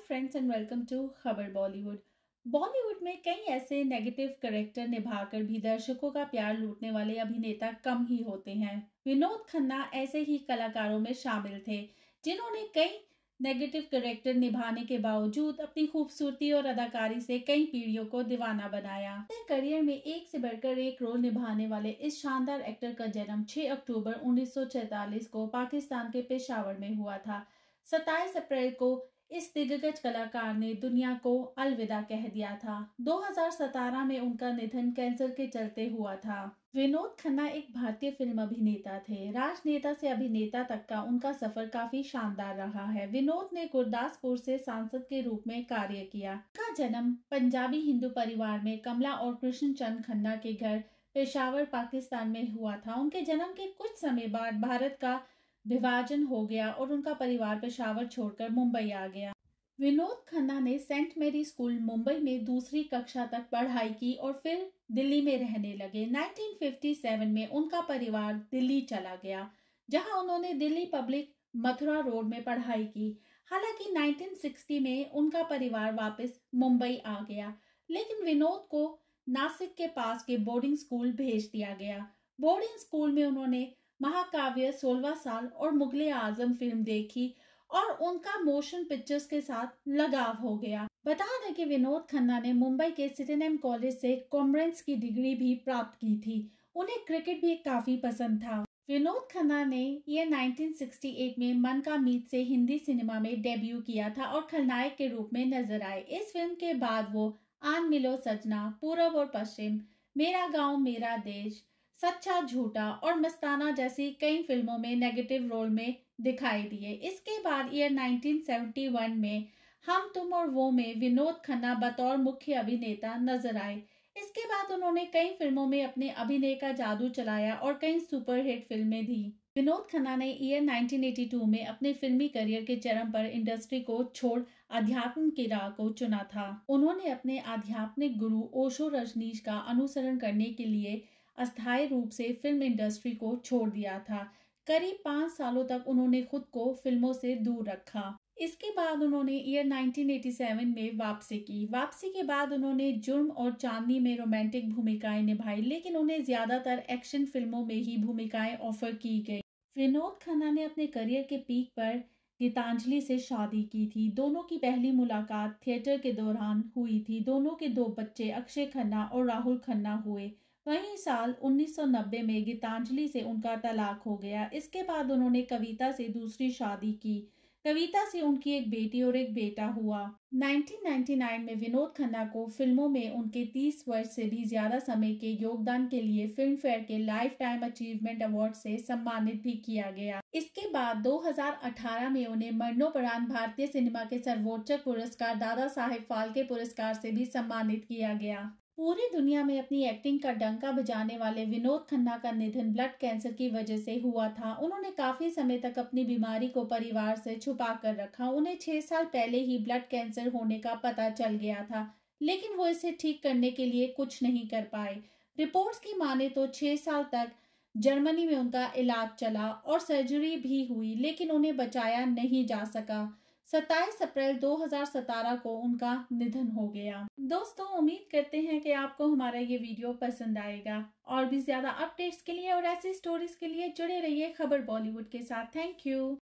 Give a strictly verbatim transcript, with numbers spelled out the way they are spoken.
Friends and welcome to खबर बॉलीवुड। बॉलीवुड में कई ऐसे नेगेटिव कैरेक्टर निभाकर भी दर्शकों का प्यार लूटने वाले अभिनेता कम ही होते हैं। विनोद खन्ना ऐसे ही कलाकारों में शामिल थे जिन्होंने कई नेगेटिव कैरेक्टर निभाने के बावजूद अपनी खूबसूरती और अदाकारी से कई पीढ़ियों को दीवाना बनाया। अपने करियर में एक से बढ़कर एक रोल निभाने वाले इस शानदार एक्टर का जन्म छह अक्टूबर उन्नीस सौ सैंतालीस को पाकिस्तान के पेशावर में हुआ था। सत्ताईस अप्रैल को इस दिग्गज कलाकार ने दुनिया को अलविदा कह दिया था। दो हज़ार सत्रह में उनका निधन कैंसर के चलते हुआ था। विनोद खन्ना एक भारतीय फिल्म अभिनेता थे। राजनेता से अभिनेता तक का उनका सफर काफी शानदार रहा है। विनोद ने गुरदासपुर से सांसद के रूप में कार्य किया। उनका जन्म पंजाबी हिंदू परिवार में कमला और कृष्ण चंद खन्ना के घर पेशावर पाकिस्तान में हुआ था। उनके जन्म के कुछ समय बाद भारत का विभाजन हो गया और उनका परिवार पेशावर छोड़कर मुंबई आ गया। विनोद खन्ना ने सेंट मेरी स्कूल मुंबई में दूसरी कक्षा तक पढ़ाई की और फिर दिल्ली में रहने लगे। उन्नीस सौ सत्तावन में उनका परिवार दिल्ली चला गया, जहां उन्होंने दिल्ली पब्लिक मथुरा रोड में पढ़ाई की। हालांकि उन्नीस सौ साठ में उनका परिवार वापस मुंबई आ गया, लेकिन विनोद को नासिक के पास के बोर्डिंग स्कूल भेज दिया गया। बोर्डिंग स्कूल में उन्होंने महाकाव्य, सोलह साल और मुगले आजम फिल्म देखी और उनका मोशन पिक्चर्स के साथ लगाव हो गया। बता दें कि विनोद खन्ना ने मुंबई के सिटीनेम कॉलेज से कॉमर्स की डिग्री भी प्राप्त की थी। उन्हें क्रिकेट भी काफी पसंद था। विनोद खन्ना ने ये उन्नीस सौ अड़सठ में मन का मीत से हिंदी सिनेमा में डेब्यू किया था और खलनायक के रूप में नजर आए। इस फिल्म के बाद वो आन मिलो सजना, पूरब और पश्चिम, मेरा गांव मेरा देश, सच्चा झूठा और मस्ताना जैसी कई फिल्मों में नेगेटिव रोल में दिखाई दिए। इसके बाद ईयर उन्नीस सौ इकहत्तर में हम तुम और वो में विनोद खन्ना बतौर मुख्य अभिनेता नजर आए। इसके बाद उन्होंने कई फिल्मों में अपने अभिनय का जादू चलाया और कई सुपरहिट फिल्में दी। विनोद खन्ना ने ईयर उन्नीस सौ बयासी में अपने फिल्मी करियर के चरम पर इंडस्ट्री को छोड़ अध्यात्म की राह को चुना था। उन्होंने अपने आध्यात्मिक गुरु ओशो रजनीश का अनुसरण करने के लिए अस्थायी रूप से फिल्म इंडस्ट्री को छोड़ दिया था। करीब पाँच सालों तक उन्होंने खुद को फिल्मों से दूर रखा। इसके बाद उन्होंने ईयर उन्नीस सौ सत्तासी में वापसी की। वापसी के बाद उन्होंने जुर्म और चांदनी में रोमांटिक भूमिकाएं निभाई, लेकिन उन्हें ज्यादातर एक्शन फिल्मों में ही भूमिकाएं ऑफर की गई। विनोद खन्ना ने अपने करियर के पीक पर गीतांजलि से शादी की थी। दोनों की पहली मुलाकात थिएटर के दौरान हुई थी। दोनों के दो बच्चे अक्षय खन्ना और राहुल खन्ना हुए। वहीं साल उन्नीस सौ नब्बे में गीतांजलि से उनका तलाक हो गया। इसके बाद उन्होंने कविता से दूसरी शादी की। कविता से उनकी एक बेटी और एक बेटा हुआ। उन्नीस सौ निन्यानवे में विनोद खन्ना को फिल्मों में उनके तीस वर्ष से भी ज्यादा समय के योगदान के लिए फिल्म फेयर के लाइफ टाइम अचीवमेंट अवार्ड से सम्मानित भी किया गया। इसके बाद दो हज़ार अठारह में उन्हें मरणोपरांत भारतीय सिनेमा के सर्वोच्च पुरस्कार दादा साहेब फाल्के पुरस्कार से भी सम्मानित किया गया। पूरी दुनिया में अपनी एक्टिंग का डंका बजाने वाले विनोद खन्ना का निधन ब्लड कैंसर की वजह से हुआ था। उन्होंने काफी समय तक अपनी बीमारी को परिवार से छुपा कर रखा। उन्हें छह साल पहले ही ब्लड कैंसर होने का पता चल गया था, लेकिन वो इसे ठीक करने के लिए कुछ नहीं कर पाए। रिपोर्ट्स की माने तो छह साल तक जर्मनी में उनका इलाज चला और सर्जरी भी हुई, लेकिन उन्हें बचाया नहीं जा सका। सत्ताईस अप्रैल दो हज़ार सत्रह को उनका निधन हो गया। दोस्तों, उम्मीद करते हैं कि आपको हमारा ये वीडियो पसंद आएगा। और भी ज्यादा अपडेट्स के लिए और ऐसी स्टोरीज के लिए जुड़े रहिए खबर बॉलीवुड के साथ। Thank you.